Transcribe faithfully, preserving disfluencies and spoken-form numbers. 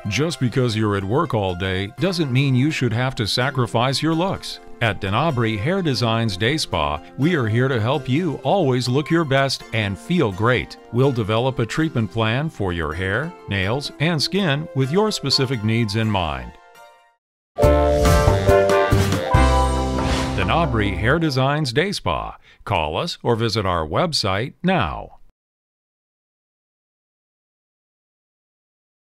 Just because you're at work all day doesn't mean you should have to sacrifice your looks. At Danabri Hair Designs Day Spa, we are here to help you always look your best and feel great. We'll develop a treatment plan for your hair, nails, and skin with your specific needs in mind. Danabri Hair Designs Day Spa. Call us or visit our website now.